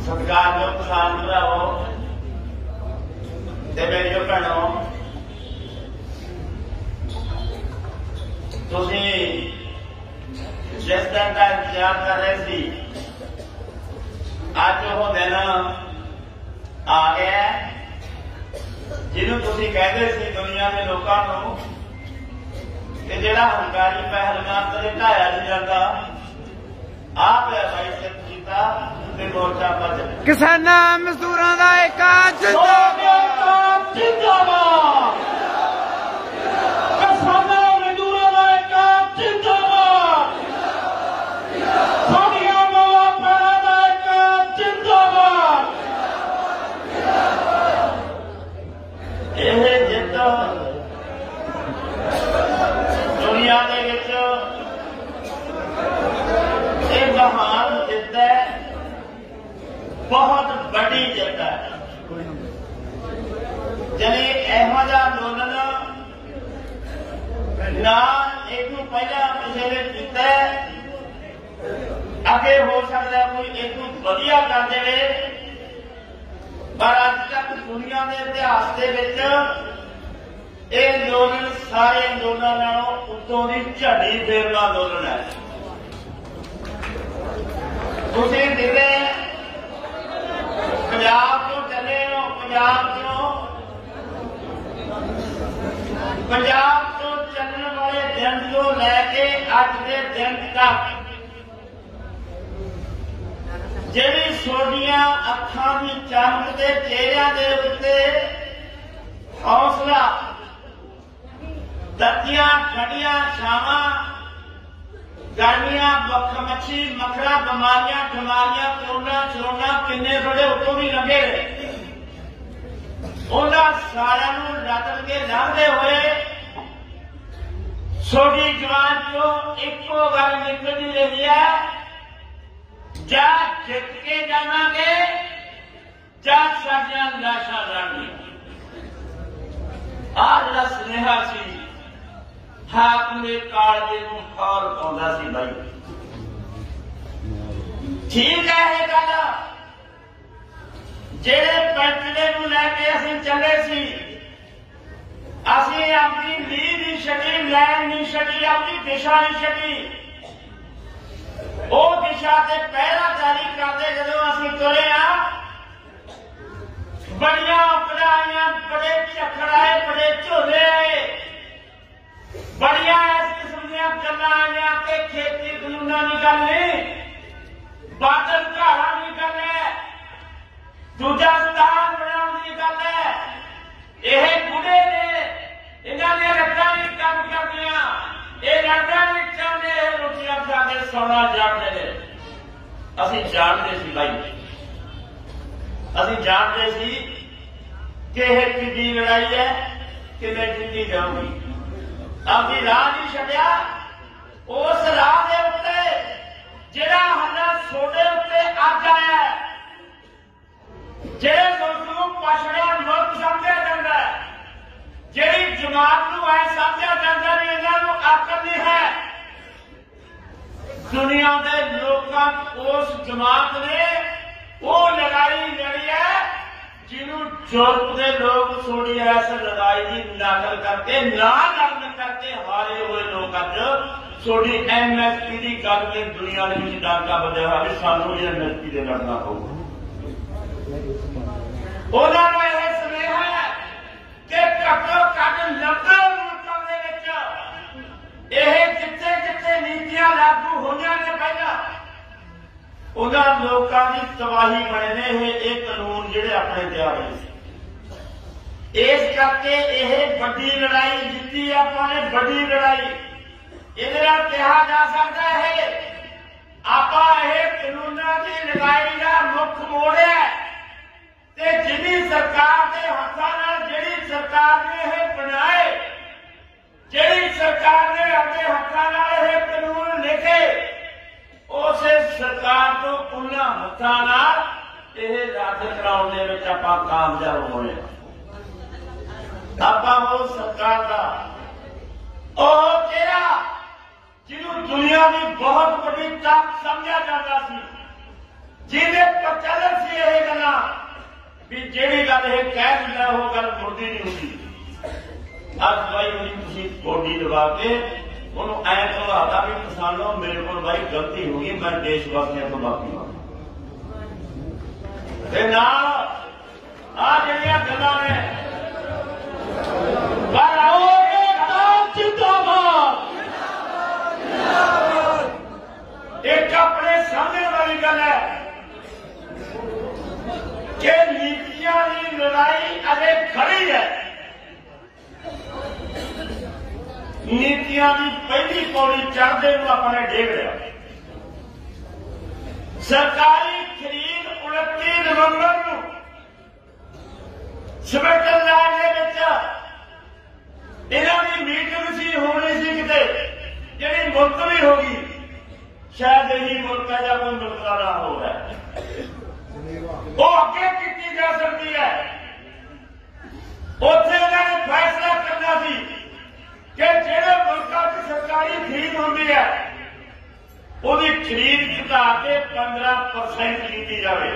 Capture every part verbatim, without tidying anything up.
सत्कार जो किसान भरावो ते मेरी भैनों, तुसी जिस दिन का इंतजार कर रहे सी, अज वो दिन आ गया जिन्होंने तुसी कहते सी दुनिया के लोगों को कि जिहड़ा हंकारी पहलवान कदे ढाया नहीं जाता, आप भाई सिख कीता ते मोर्चा पर चले। किसानां मजदूरां दा एका जिंदाबाद जिंदाबाद, किसानां मजदूरां दा एका जिंदाबाद, साडियां मावां भैणां दा एका जिंदाबाद। यह जित दुनिया दे विच एक महान जित है, बहुत बड़ी जित है। जने इहो जिहा अंदोलन ना एक पहला किसी ने किया, अगे हो सकता कोई एक वधिया कर दे, पर अज तक दुनिया के इतिहास के विच यह अंदोलन सारे अंदोलनों नालों उत्तों की झड़ी फेरना अंदोलन है। तुसीं दिल्ली पंजाब तो चले हो, पंजाब तो पंजाब तो चलने वाले दिन तो लैके अज के दिन तक जिहड़ी सोडियां अखां की चमक के चेहरिਆਂ ਦੇ ਉੱਤੇ हौसला, ततियां ठंडियां छावां, गर्मियां बख मच्छी मखरा, बीमारियां ठमारियां, कोरोना चरोना किन्ने थोड़े उत्तों भी लगे उन्होंने सारिਆਂ ਨੂੰ रगड़ के लंघते हुए सोडी जवान चो एको गल निकलती रही है, जा जित के जावांगे जा साडियां लाशां लड़नगियां। आ जिहड़ा सुनेहा सी हाकम दे कालजे नूं खौर पाउंदा सी भाई, ठीक है ये गल। जिहड़े फैसले नूं लैके असीं चले सी, असीं अपनी लीह नहीं छड्डी, लैन नहीं छड्डी, अपनी दिशा नहीं छड्डी। वो दिशा से पहरा जारी करते जदों असीं तुरे आ, बड़ियां पढ़ाइयां, बड़े झक्खड़ आए, बड़े झोले आए, बड़ियां इस किस्म दी गल्लां आईयां कि खेती कानूनां दी गल नहीं, बादल घाड़ा दी गल है, दूजा स्थान बनाउण दी गल है। यह बुढ़े ने, इन्हां दी रत्तां भी काम करदियां, ये लड़ना भी चाहते, रोटियां खा के सोना जानते ने। असीं जानते सी भाई, असीं जानते सी कि यह किड्डी लड़ाई है, किवें जित्ती जाऊगी। अभी राह नहीं छड्डिया, उस राह के उत्ते जिहड़ा हल्ला सोडे उत्ते अज आया, जिहड़े मुल्क नूं पछड़िया मुल्क समझिया जांदा है, जिहड़ी जमात नूं ऐ समझिया जांदा भी इन्हां नूं अकल नहीं है, दुनिया के लोकां उस जमात ने वो लड़ाई लड़ी है जिन्हों यूरोप के लोग सोडी इस लड़ाई की नकल करके ना नकल करके हारे हुए लोग अज सोडी एम एस पी की गल में दुनिया के डाका बदया हुआ भी सानू भी एम एस पी से लड़ना पऊगा। उन्होंने यह सुनेहा है कि घट्टो घट नब्बे मुल्कों के विच यह जिथे जिथे नीतियां लागू होईयां ने पहला उन्होंने लोगों की तबाही बने ने ये कानून जिहड़े अपने तैयार होए। इस करके यह बड़ी लड़ाई जित्ती आपने, बड़ी लड़ाई इहदे नाल कहा जा सकता है आपां यह कानूनां की लड़ाई का मुख मोड़ है ते जिहड़ी सरकार के हत्थां नाल जिहड़ी सरकार ने यह बनाए, जिहड़ी सरकार ने अपने हत्थां नाल यह कानून लिखे, उस सरकार तो उन्हां हत्थां नाल यह रद्द कराउण दे विच आपां कामयाब होए। आपां वो सरकार दा ओह जिन्हों दुनिया की बहुत बड़ी ताकत समझा जाता सी, ਜਿਹਦੇ ਪ੍ਰਚਲਨ ਸੀ ਇਹ ਗੱਲਾਂ ਵੀ ਜਿਹੜੀ ਗੱਲ ਇਹ ਕਹਿ ਦਿੰਦਾ ਉਹ ਗੱਲ ਮੁੜਦੀ ਨਹੀਂ ਹੁੰਦੀ। ਅੱਜ ਬਾਈ ਉਹਦੀ ਤੁਸੀਂ ਗੋਡੀ ਲਵਾ ਕੇ ਉਹਨੂੰ ਐਂ ਕਹਾਤਾ ਵੀ ਕਿਸਾਨੋਂ ਮੇਰੇ ਕੋਲ ਬਾਈ ਗਲਤੀ ਹੋ ਗਈ, ਮੈਂ ਦੇਸ਼ ਵਾਸੀਆਂ ਤੋਂ ਮਾਫੀ ਮੰਗਦਾ। ਤੇ ਨਾਲ ਆ ਜਿਹੜੀਆਂ ਗੱਲਾਂ ਨੇ ਪਰ ਆਓ ਜਿੰਦਾਬਾਦ ਇੱਕ ਆਪਣੇ ਸਾਹਮਣੇ ਵਾਲੀ ਗੱਲ ਹੈ ਕਿ ਨੀਤੀਆਂ ਦੀ ਲੜਾਈ ਅਜੇ ਖੜੀ ਹੈ। ਨੀਤੀਆਂ ਦੀ ਪਹਿਲੀ ਪੌੜੀ ਚੜ੍ਹਦੇ ਨੂੰ ਆਪਣੇ ਡੇਗ ਲਿਆ। ਸਰਕਾਰੀ ਖਰੀਦ ਉਨੱਤੀ ਨਵੰਬਰ ਨੂੰ ਸਿਮਟਲ ਰਾਜ ਦੇ ਵਿੱਚ ਇਹਨਾਂ ਦੀ ਮੀਟਿੰਗ ਸੀ, ਹੋਣੀ ਸੀ ਕਿਤੇ, ਜਿਹੜੀ ਮੁਲਤਵੀ ਹੋ ਗਈ। ਸ਼ਾਇਦ ਇਹੀ ਮੁਲਕ ਹੈ ਜਾਂ ਕੋਈ ਮੁਲਕ ਦਾ ਨਾ ਹੋ ਰਿਹਾ, ਉਹ ਅੱਗੇ ਕੀਤੀ ਜਾ ਸਕਦੀ ਹੈ। ਉੱਥੇ ਇਹਨਾਂ ਨੇ ਫੈਸਲਾ ਕਰਨਾ ਸੀ ਕਿ ਜਿਹੜੇ ਮੁਲਕਾਂ 'ਚ ਸਰਕਾਰੀ ਖਰੀਦ ਹੁੰਦੀ ਹੈ ਉਹਦੀ ਖਰੀਦ ਘਟਾ ਕੇ ਪੰਦਰਾਂ ਪਰਸੈਂਟ ਕੀਤੀ ਜਾਵੇ।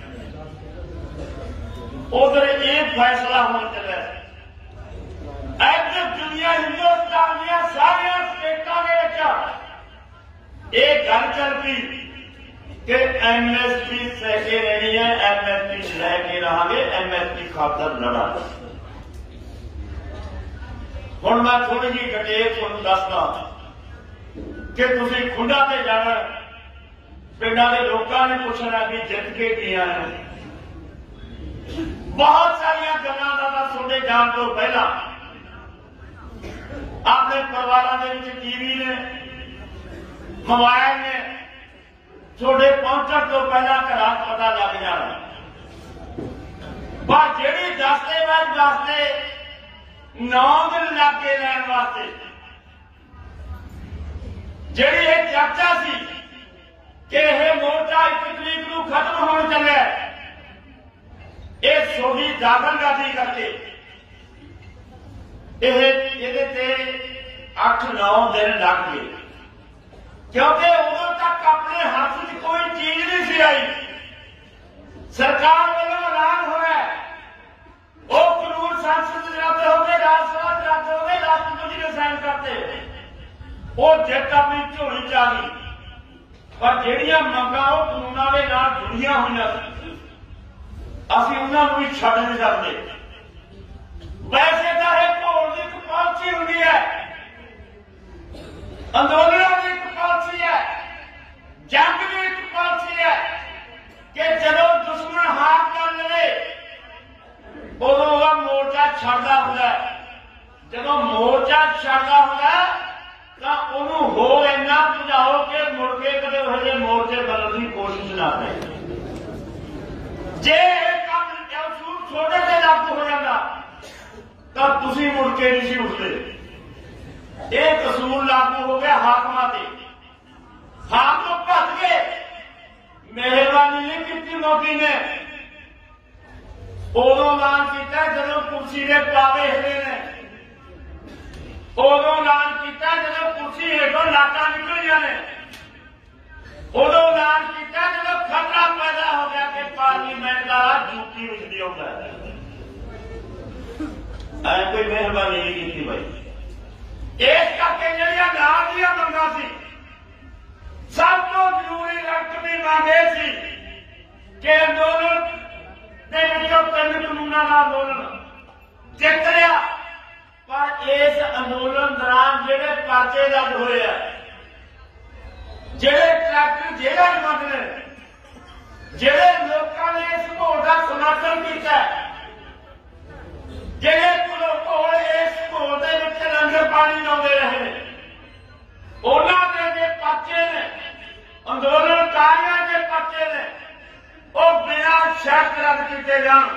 ਉਧਰ ਇਹ ਫੈਸਲਾ ਹੋਣ ਚੱਲਿਆ। ਅੱਜ ਦੁਨੀਆ ਹਿੰਦੁਸਤਾਨ ਦੀਆਂ ਸਾਰੀਆਂ ਸਟੇਟਾਂ ਦੇ ਵਿੱਚ ਇਹ ਗੱਲ ਚੱਲ ਪਈ ਕਿ ਐਮਐਸਪੀ ਸਹਿ ਕੇ ਰਹਿਣੀ ਹੈ, ਐਮਐਸਪੀ ਲੈ ਕੇ ਰਹਾਂਗੇ, ਐਮਐਸਪੀ ਖਾਤਰ ਲੜਾਂਗੇ। ਹੁਣ ਮੈਂ ਥੋੜੀ ਜਿਹੀ ਡਿਟੇਲ ਤੁਹਾਨੂੰ ਦੱਸਦਾ ਕਿ ਤੁਸੀਂ ਖੁੰਡਾ ਤੇ ਜਾਣਾ, ਪਿੰਡਾਂ ਦੇ ਲੋਕਾਂ ਨੇ ਪੁੱਛਣਾ ਵੀ ਜਿੱਤ ਕੇ ਕੀ ਆਏ। ਬਹੁਤ ਸਾਰੀਆਂ ਗੱਲਾਂ ਦਾ ਤਾਂ ਤੁਹਾਡੇ ਜਾਣ ਤੋਂ ਪਹਿਲਾਂ ਆਪਣੇ ਪਰਿਵਾਰਾਂ ਦੇ ਵਿੱਚ ਟੀਵੀ ਨੇ, ਮੋਬਾਈਲ ਨੇ, ਤੁਹਾਡੇ ਪਹੁੰਚਣ ਤੋਂ ਪਹਿਲਾਂ ਘਰਾਂ ਪਤਾ ਲੱਗ ਜਾਣਾ। ਪਰ ਜਿਹੜੀ ਦਸਤੇਵਾਜ਼ ਵਾਸਤੇ ਨੌਂ ਦਿਨ ਲੱਗ ਕੇ ਲੈਣ ਵਾਸਤੇ ਜਿਹੜੀ ਇਹ ਚਰਚਾ ਸੀ ਕਿ ਇਹ ਮੋਰਚਾ ਇੱਕ ਤਰੀਕ ਨੂੰ ਖਤਮ ਹੋਣ ਚੱਲਿਆ, ਇਹ ਸੋਢੀ ਦਾਖਲਗਾਜ਼ੀ ਕਰਕੇ ਇਹ ਇਹਦੇ ਤੇ ਅੱਠ ਨੌ ਦਿਨ ਲੱਗ ਗਏ, ਕਿਉਂਕਿ ਉਦੋਂ ਤੱਕ ਆਪਣੇ ਹੱਥ 'ਚ ਕੋਈ ਚੀਜ਼ ਨਹੀਂ ਸੀ ਆਈ। ਸਰਕਾਰ ਵੱਲੋਂ ਐਲਾਨ ਹੋਇਆ, ਉਹ ਕਾਨੂੰਨ ਸੰਸਦ ਦੇ ਰੱਦ ਹੋ ਗਏ, ਰਾਜ ਸਭਾ ਦੇ ਰੱਦ ਹੋ ਗਏ, ਰਾਸ਼ਟਰਪਤੀ ਨੇ ਸਾਈਨ ਕਰਤੇ, ਉਹ ਜਿੱਤ ਆਪਣੀ ਝੋਲੀ 'ਚ ਆ ਗਈ। ਪਰ ਜਿਹੜੀਆਂ ਮੰਗਾਂ ਉਹ ਕਾਨੂੰਨਾਂ ਦੇ ਨਾਲ ਜੁੜੀਆਂ ਹੋਈਆਂ ਸੀ, ਅਸੀਂ ਉਹਨਾਂ ਨੂੰ ਵੀ ਛੱਡ ਨਹੀਂ ਸਕਦੇ। ਵੈਸੇ ਤਾਂ ਇਹ ਘੋਲ ਦੀ ਇੱਕ ਪਾਲਸੀ ਹੁੰਦੀ ਹੈ, ਅੰਦੋਲਨਾਂ ਦੀ ਇੱਕ ਪਾਲਸੀ ਹੈ, ਜੰਗ ਦੀ ਇੱਕ ਪਾਲਸੀ ਹੈ ਕਿ ਜਦੋਂ ਦੁਸ਼ਮਣ ਹਾਰ ਕਰ ਲਵੇ ਉਦੋਂ ਉਹ ਮੋਰਚਾ ਛੱਡਦਾ ਹੁੰਦਾ। ਜਦੋਂ ਮੋਰਚਾ ਛੱਡਦਾ ਹੁੰਦਾ ਤਾਂ ਉਹਨੂੰ ਹੋਰ ਇੰਨਾ ਭਜਾਓ ਕਿ ਮੁੜ ਕੇ ਕਦੇ ਉਹ ਜਿਹੇ ਮੋਰਚੇ ਬਦਲਣ ਦੀ ਕੋਸ਼ਿਸ਼ ਨਾ ਕਰੇ। ਜੇ ਇਹ ਕੰਮ ਅਸੂਲ ਛੋਟੇ ਤੇ ਲਾਗੂ ਹੋ ਜਾਂਦਾ ਤਾਂ ਤੁਸੀਂ ਮੁੜ ਕੇ ਨਹੀਂ ਸੀ ਉੱਠਦੇ। ਇਹ ਕਸੂਰ ਲਾਗੂ ਹੋ ਗਿਆ ਹਾਕਮਾਂ ਤੇ, ਹਾਕਮ ਭੱਜ ਗਏ। ਮਿਹਰਬਾਨੀ ਨਹੀਂ ਕੀਤੀ ਮੋਦੀ ਨੇ, ਉਦੋਂ ਐਲਾਨ ਕੀਤਾ ਜਦੋਂ ਕੁਰਸੀ ਦੇ ਪਾਵੇ ਹਿਲੇ ਨੇ, ਉਦੋਂ ਐਲਾਨ ਕੀਤਾ ਜਦੋਂ ਕੁਰਸੀ ਹੇਠੋਂ ਲਾਟਾਂ ਨਿਕਲੀਆਂ ਨੇ, ਉਦੋਂ ਐਲਾਨ ਕੀਤਾ ਜਦੋਂ ਖਤਰਾ ਪੈਦਾ ਹੋ ਗਿਆ ਕਿ ਪਾਰਲੀਮੈਂਟ ਦਾ ਡਿਊਟੀ ਵਿੱਚ ਨਹੀਂ ਆਉਂਦਾ। ਐ ਕੋਈ ਮਿਹਰਬਾਨੀ ਨਹੀਂ ਕੀਤੀ ਬਾਈ। ਇਸ ਕਰਕੇ ਜਿਹੜੀਆਂ ਨਾਲ ਦੀਆਂ ਮੰਗਾਂ ਸੀ, ਸਭ ਤੋਂ ਜ਼ਰੂਰੀ ਰਕਮੀ ਮੰਗ ਇਹ ਸੀ ਕਿ ਅੰਦੋਲਨ ਦੇ ਵਿੱਚੋਂ ਤਿੰਨ ਕਾਨੂੰਨਾਂ ਦਾ ਅੰਦੋਲਨ ਜਿੱਤ ਲਿਆ। ਪਰ ਇਸ ਅੰਦੋਲਨ ਦੌਰਾਨ ਜਿਹੜੇ ਪਰਚੇ ਦਰਜ ਹੋਏ ਆ, ਜਿਹੜੇ ਟਰੈਕਟਰ ਜੇਲ੍ਹਾਂ 'ਚ ਬੰਦ ਨੇ, ਜਿਹੜੇ ਲੋਕਾਂ ਨੇ ਇਸ ਘੋਲ ਦਾ ਸਮਰਥਨ ਕੀਤਾ, ਜਿਹੜੇ ਘੋਲ ਇਸ ਘੋਲ ਦੇ ਵਿੱਚ ਲੰਗਰ ਪਾਣੀ ਲਾਉਂਦੇ ਰਹੇ, ਉਹਨਾਂ ਦੇ ਜੇ ਪਰਚੇ ਨੇ, ਅੰਦੋਲਨਕਾਰੀਆਂ ਦੇ ਪਰਚੇ ਨੇ, ਉਹ ਬਿਨਾਂ ਸ਼ਰਤ ਰੱਦ ਕੀਤੇ ਜਾਣ।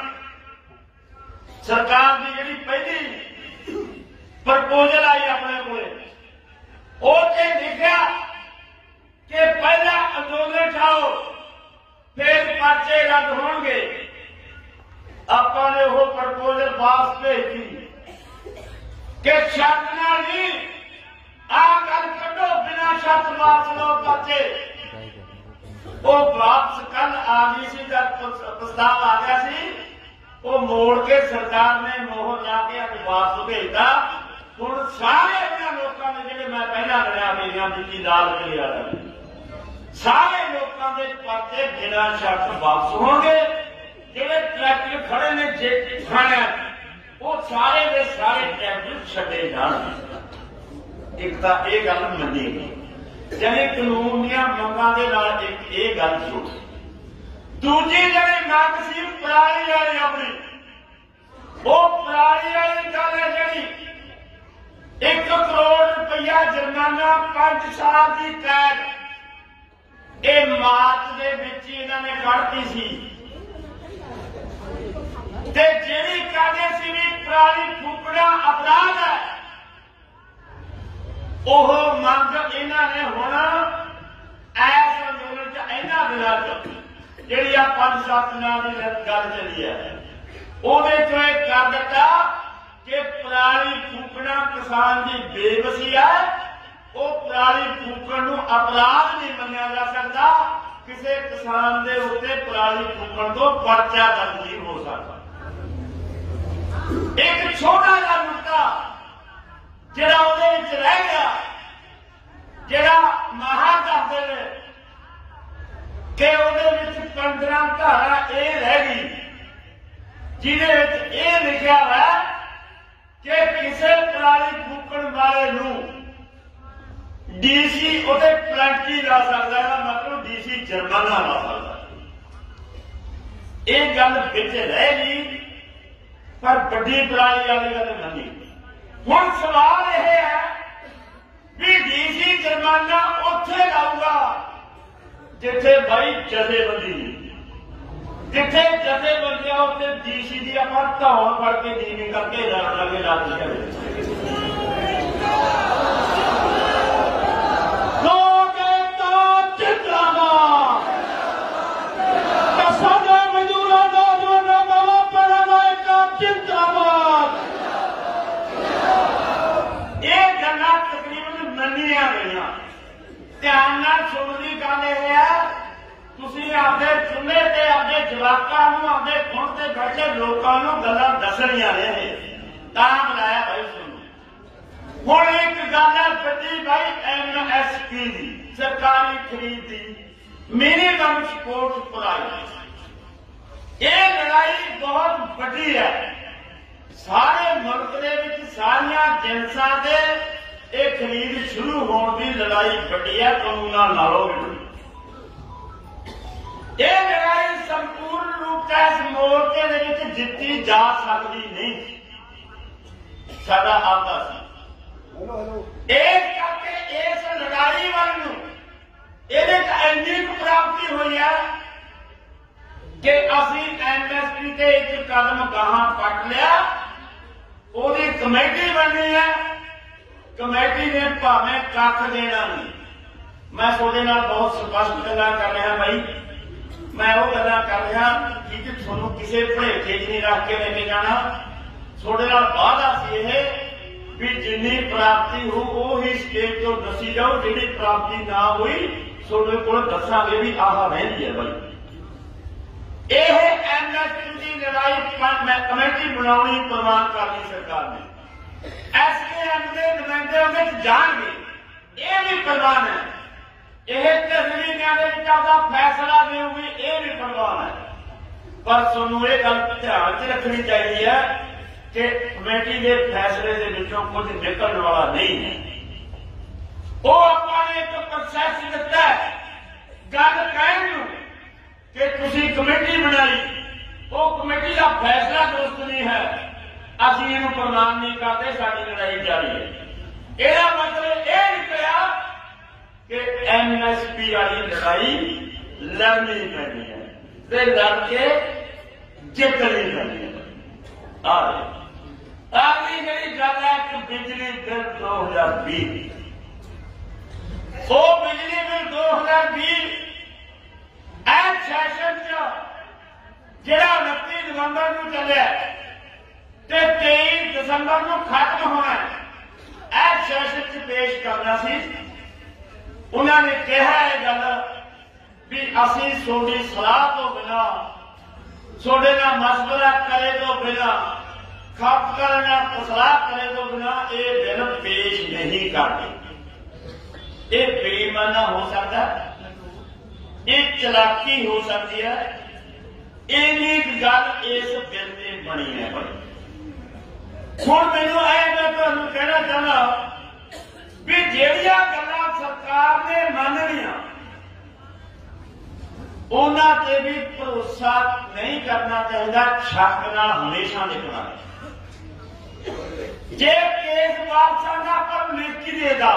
ਸਰਕਾਰ ਦੀ ਜਿਹੜੀ ਪਹਿਲੀ ਪ੍ਰਪੋਜ਼ਲ ਆਈ ਆਪਣੇ ਕੋਲੇ, ਉਹ ਤੇ ਲਿਖਿਆ ਕਿ ਪਹਿਲਾਂ ਅੰਦੋਲਨ ਉਠਾਓ ਫਿਰ ਪਰਚੇ ਰੱਦ ਹੋਣਗੇ। ਆਪਾਂ ਨੇ ਉਹ ਪ੍ਰਪੋਜ਼ਲ ਵਾਪਸ ਭੇਜੀ ਕਿ ਸ਼ਰਤ ਨਾਲ ਨਹੀਂ, ਆਹ ਗੱਲ ਕੱਢੋ, ਬਿਨਾਂ ਸ਼ਰਤ ਵਾਪਸ ਲਓ ਪਰਚੇ। वो वापस कल आ गई सी, जब प्रस्ताव आ गया सी वो मोड़ के सरकार ने मोहर ला के अज वापस भेजता। हुण सारे इन्हां लोकां दे जिहड़े मैं पहला लड़िया मेरियां बिजली लाल किले वाले सारे लोकां दे परचे बिना शर्त वापस होंगे। जिहड़े ट्रैक्टर खड़े ने जे थाणियां वो सारे दे सारे ट्रैक्टर छड्डे जाणगे। एक तां इह गल मंनी गई, जिहड़े कानून दीआं मंगां दे नाल एक इह गल जुड़। दूजी जिहड़ी मंग सी पराली वाली अपनी, वो पराली वाली गल है जिहड़ी एक करोड़ रुपया जुर्माना पांच साल की कैद ये मार्च दे विच इन्हां ने कढ़ती सी। ते जिहड़ी कहदे सी भी पराली फूकना अपराध है, ओह मंग इन्हां ने हुण ऐस अंदोलन च इन्हां दिनां च जिहड़ी आ पंज सत्त दिनां दी गल चली है ਉਹਦੇ चो एक कर दिता कि पराली फूकना किसान की बेबसी है। वो पराली फूकण नूं अपराध नहीं मन्निया जा सकता। किसी किसान के उत्ते पराली फूकण तो पर्चा दर्ज नहीं हो सकता। एक छोटा जिहा मुद्दा जिहड़ा ਉਹਦੇ ਵਿੱਚ रह गया, जिहड़ा महा दसदे ने कि ਉਹਦੇ ਵਿੱਚ पंद्रह धारा ਇਹ रह गई जिहदे ਵਿੱਚ ਇਹ लिखिया है कि किसी पराली फूकण वाले नूं डीसी ਉਹਦੇ पेनल्टी ला सकता है, मतलब डीसी जुर्माना ला सकता है। ਇਹ गल विच रह गई पर बड़ी पराली वाली गल नहीं। हुण सवाल यह है भी डीसी जुर्माना उत्थे लाऊगा जिथे भाई जथेबंदी, जिथे जथेबंदियां उत्थे डीसी की आपां धौन फड़ के नीवी करके रख लांगे लाठी। ध्यान नाल सुणदी गल यह है, तुसीं आपदे चुल्हे ते आपदे जवाकां नूं आपदे खुण ते बैठे लोकां नूं गल्लां दसणियां ने तां बुलाया भाई सुणो। हुण एक गल है बड़ी भाई एम एस पी दी, सरकारी खरीद दी, मिनिमम सपोर्ट प्राइस। ये लड़ाई बहुत बड़ी है। सारे मुल्क दे विच सारियां जिनसां दे ये खरीद शुरू होने की लड़ाई बड़ी है, कानूनों नालों भी। ये लड़ाई संपूर्ण रूप से इस मोर्चे के जीती जा सकती नहीं। साडा आपदा सी इस करके इस लड़ाई वाली इन्नी प्राप्ति हुई है कि असी एमएसपी से एक कदम गाहां पट लिया। उसकी कमेटी बननी है, कमेटी ने भावें कख देना नहीं। मैं थोड़े नाल बहुत स्पष्ट गल्लां कर रहा भाई, मैं वो गल्लां कर रहा कि थोनों किसी भुलेखे च नहीं रख के लेके जाना। थोड़े नाल वादा सी यह भी जिन्नी प्राप्ति हो वो ही स्टेज तो दसी जाओ, जिहड़ी प्राप्ति ना हुई थोड़े को दसांगे भी आह रही है भाई। यह एमएसपी की लड़ाई कमेटी बनानी प्रवान कर दी सरकार ने। एस के एम के नुमाइंदे उहदे जाणगे, यह भी प्रवान है। यह धरली न्याय फैसला देगी, यह भी प्रवान है। पर तुहानूं यह गल ध्यान च रखनी चाहिए है कि कमेटी के फैसले के विचों कुछ निकलने वाला नहीं है। वो आपने एक प्रोसैस दिता है गल कहण कि तुसीं कमेटी बनाई, वो कमेटी का फैसला दुरुस्त नहीं है, असीं इहनूं प्रवान नहीं करते, साडी लड़ाई जारी है। इसका मतलब यह निकलिया कि एमएसपी वाली लड़ाई लड़नी पैनी है, ते लड़के जितनी पैनी है। अगली जी गल है कि बिजली बिल दो हजार भी, वो बिजली बिल दो हजार भी सैशन जिहड़ा उनतीस नवंबर को चलिया ते तेईस दिसंबर को खत्म होना है, सैशन च पेश करना सी। उन्होंने कहा है गल भी असी थोड़ी सलाह तो बिना थोड़े ना मशवरा करे तो बिना खप करना सलाह करे तो बिना ये बिल पेश नहीं करते। ये बेईमाना हो सकता है, ये चलाकी हो सकती है। इन्नी गल इस बिल से बनी है बड़ी। हुण मैनूं ऐ मैं तुहानूं कहना चाहना भी जिहड़ियां गल्लां सरकार ने मनणियां उन्हां ते भी भरोसा नहीं करना चाहिए, शक नाल हमेशा निकलना। जे केस वापसाना पर लिखी देगा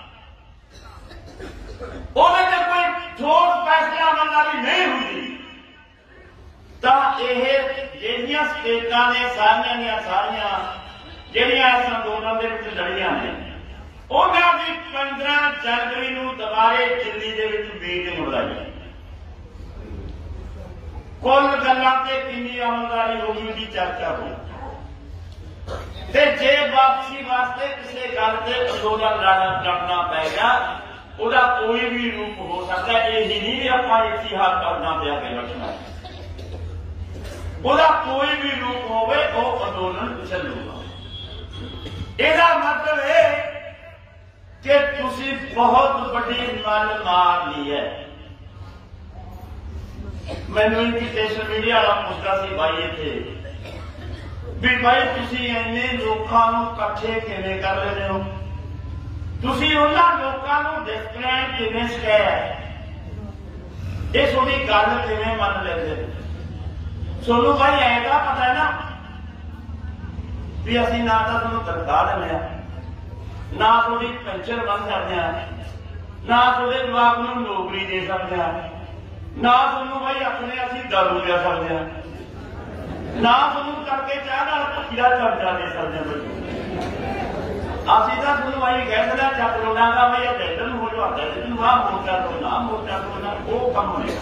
ਉਹਦੇ ਤੇ कोई ठोस फैसला वाली नहीं होंगी तो यह ਜਿਹੜੀਆਂ स्टेटां ने सारियां ਦੀਆਂ ਸਾਰੀਆਂ ਜਿਹੜੀਆਂ ਇਸ ਅੰਦੋਲਨ ਦੇ ਵਿੱਚ ਲੜੀਆਂ ਨੇ ਉਹਨਾਂ ਦੀ पंद्रह जनवरी ਨੂੰ ਦੁਬਾਰੇ ਦਿੱਲੀ ਦੇ ਵਿੱਚ ਮੀਟਿੰਗ ਬੁਲਾਈ। कुल गल्लां ते किन्नी आमदनी होगी उसकी चर्चा हो। ते जे वापसी वास्ते किसी गल से अंदोलन लड़ना पैगा ਉਹਦਾ कोई भी रूप हो सकता है। यही नहीं भी ਆਪਾਂ इतिहास करना पे आगे रखना, ਉਹਦਾ कोई भी रूप होवे ਉਹ अंदोलन ਚੱਲੂਗਾ। ਇਹਦਾ मतलब है कि तुसी बहुत बड़ी मन मार ली है। मैनू सोशल मीडिया वाला पुछता सी भाई इत्थे भी भाई तुसी इन्ने लोकां नूं इकट्ठे किवें कर रहे हो, तुसी उन्हां लोकां नूं डिस्प्लेन किवें सिखाया, ये थोड़ी गल किवें मन लैंदे। सोनू भाई ऐसा पता है ना भी असीं ना तां तुहानूं तनखाह दिंदे आ, ना थोड़ी पेंशन बन सकते हैं, ना थोड़े जवाब नूं नौकरी दे सकते हैं, ना तुहानूं भाई अपने असीं दारू दे सकते हैं, ना तुहानूं करके चाह नाल भुखिया चमचा दे सकते हैं। असीं तां तुहानूं भाई कह दिंदे चक लोड़ांगा भाई इधर नूं हो जाओ, इधर नूं आह मोर्चा तो ना मोर्चा तो ना वो काम नहीं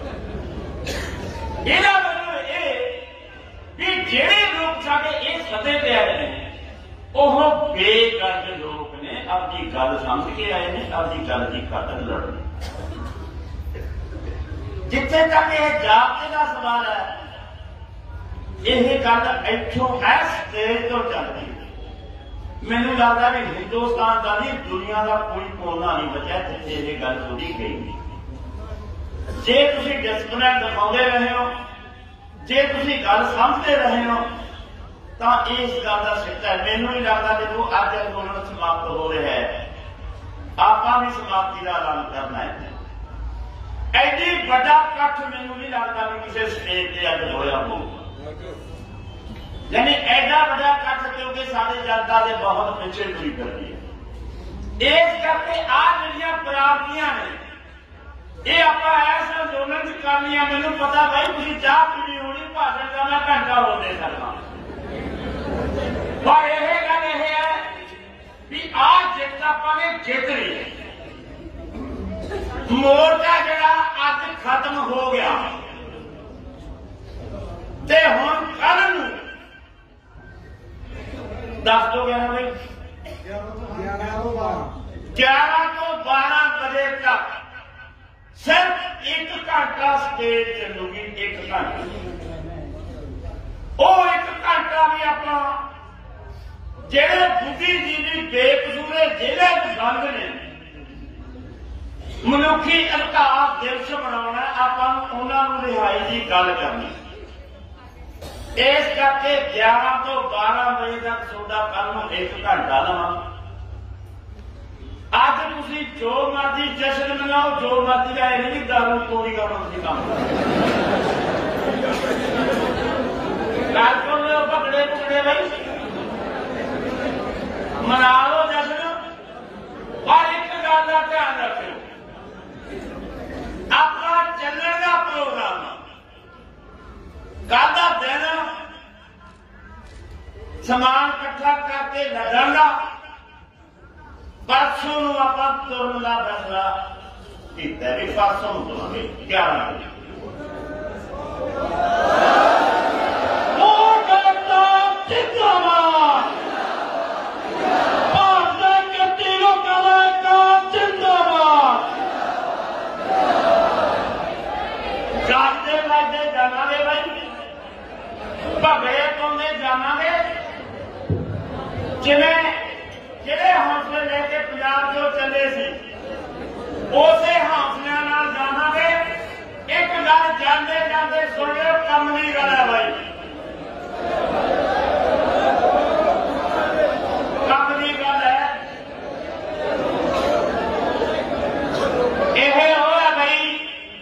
करते। ਇਹਦਾ मतलब ਇਹ ਵੀ ਜਿਹੜੇ ਲੋਕ ਸਾਡੇ ਇਹ ਸੱਦੇ ਤੇ ਆਏ ਨੇ ਉਹ ਬੇਗਰਦ ਲੋਕ ਨੇ, ਆਪਦੀ ਗੱਲ ਸਮਝ ਕੇ ਆਏ ਨੇ, ਆਪਦੀ ਗੱਲ ਦੀ ਖਾਤਰ ਲੜਨ। जिथे तक यह जाबते का सवाल है, यह गल इथों इस स्टेज तो चलती है। मैनू लगता भी हिंदुस्तान का नहीं दुनिया का कोई कोना नहीं बचा जिथे यह गल थोड़ी गई। जे तुसी डिस्पलिन दिखाते रहे हो, जे तुसी गल समझते रहे हो तो इस गल का सिक्का है। मैनू नहीं लगता जो अज अंदोलन समाप्त हो रहा है आप भी समाप्ति का ऐलान करना है। एडी बड़ा कट्ठ मैनू नहीं लगता भी किसी स्टेज से अज होया हो, यानी एडा बड़ा कट्ठ क्योंकि सारी जनता के बहुत पिछे तुरी करती है। इस करके आ जिहड़ियां प्राप्तियां ने ये आप इस अंदोलन च कर लिया। मैनू पता भाई तुसीं चाह पीनी होनी, भाषण का मैं घंटा हो दे सकता, पर यह गल यह है भी आ जित आपां ने जित ली है। मोर्चा जड़ा अज खत्म हो गया ते हुण कल नूं दस तो ग्यारह भाई ग्यारह तो बारह बजे तक सिर्फ एक घंटा स्टेज चलूगी। एक घंटा वो एक घंटा भी अपना जेड़े बुद्धिजीवी बेकसूरे जिले बंद ने मनुखी अधिकार दिवस मनाना, आपां उन्होंने रिहाई की गल करनी। इस करके ग्यारह तो बारह बजे तक सोडा कल एक घंटा लवा। अज तुसीं जो मर्जी जश्न मनाओ, जो मर्जी का नहीं दारू चोरी करो, तुसीं काम गल सुन लो, पकड़े पकड़े भाई मना लो जश्न, पर एक गल का ध्यान रखो अपना चलने का प्रोग्राम कल का दिन समान इकट्ठा करके लड़न का, परसों आप तुरन का फैसला किया भी परसों तुरांगे ग्यारह बजे। ਭਗੜੇ ਪਾਉਂਦੇ ਜਾਵਾਂਗੇ ਜਿਵੇਂ ਜਿਹੜੇ ਹੌਸਲੇ ਲੈ ਕੇ ਪੰਜਾਬ ਤੋਂ ਚੱਲੇ ਸੀ ਉਸੇ ਹੌਸਲਿਆਂ ਨਾਲ ਜਾਵਾਂਗੇ। ਇੱਕ ਗੱਲ ਜਾਂਦੇ ਜਾਂਦੇ ਸੁਣ ਲਿਓ, ਕੰਮ ਦੀ ਗੱਲ ਹੈ ਬਾਈ, ਕੰਮ ਦੀ ਗੱਲ ਹੈ। ਇਹ ਹੋਇਆ ਬਈ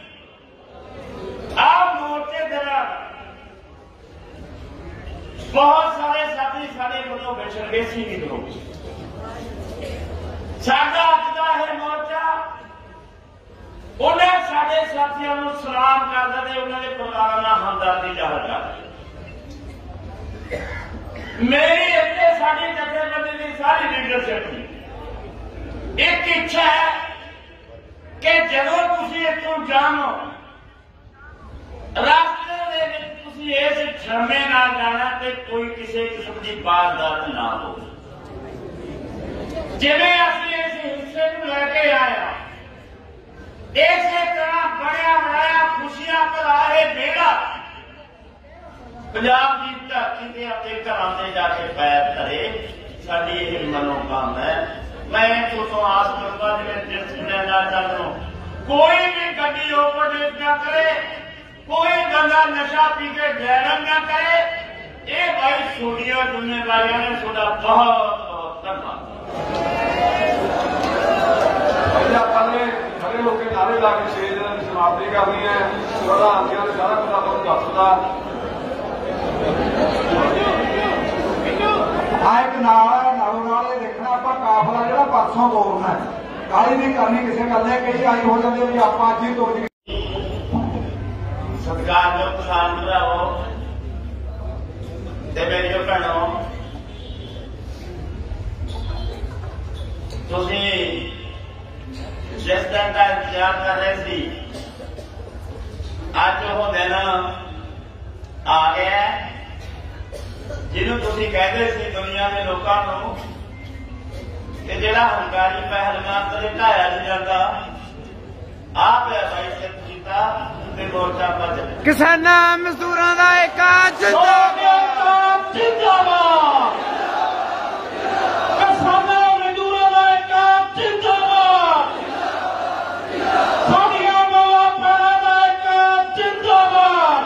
ਆਹ ਮੋਰਚੇ ਦੌਰਾਨ बहुत सारे साथी साढ़े को विछड़ गए सी निकलो। साडा अज का यह मोर्चा उन्हें साढ़े साथियों को सलाम करता है, उन्होंने परिवार का हमदर्दी जाहिर कर। मेरी इतने साड़ी जथेबंदी की सारी लीडरशिप की एक इच्छा है कि जदों तुसीं इत्थों जाओ रास्ते दे विच तुसीं इस ड्रामे नाल जाना कि कोई किसी किस्म की वारदात ना हो। जिवें असीं इस हिस्से नूं लैके आए हां, इसे तरह बनया बनाया खुशियां भरा ये बेड़ा पंजाब की धरती से अपने घरां ते जाके पैर धरे, साडी यह मनोकामना है। मैं तुसों आस करूंगा जिवें डिसिप्लिन नाल चलो, कोई भी गड्डी ओवरटेक ना करे, कोई बंदा नशा पी के ड्राइविंग ना करे। ये भाई छोटिया जिम्मेदारियां ने थोड़ा बहुत बहुत धन्यवाद। खड़े होकर नारे ला के छे दिन की समाप्ति करनी है। प्रधान जी ने सारा कुछ आपको दसदा एक नाल नालों नाल देखना आप काफला जो परसों तोड़ना है, काली नहीं करनी किसी गल है। कई आई हो जाते भी आप अज ही तोड़ सत्कार जो किसान भरावो ते मेरियो भैणों, तुसीं जिस दिन का इंतजार कर रहे सी, अज वो दिन आ गया जिन्हों तुसीं कहते सी दुनिया के लोगों को कि जिहड़ा हंकारी पहलवान कदे ढाया नहीं जाता, आप भाई सिख कीता ते मोर्चा भज किसानां मजदूरां दा एका जिंदाबाद जिंदाबाद, किसानां मजदूरां दा एका जिंदाबाद, साडियां मावां भैणां दा एका जिंदाबाद।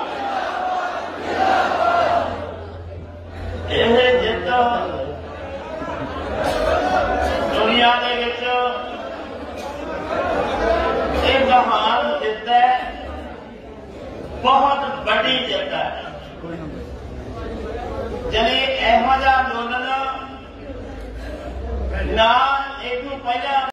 ਇਹ ਜਿੱਤ दुनिया ਦੇ ਵਿੱਚ ਇਹ ਮਹਾਨ ਜਿੱਤ ਹੈ, बहुत बड़ी जित है। जने ਇਹੋ ਜਿਹਾ ਅੰਦੋਲਨ ना एक पहला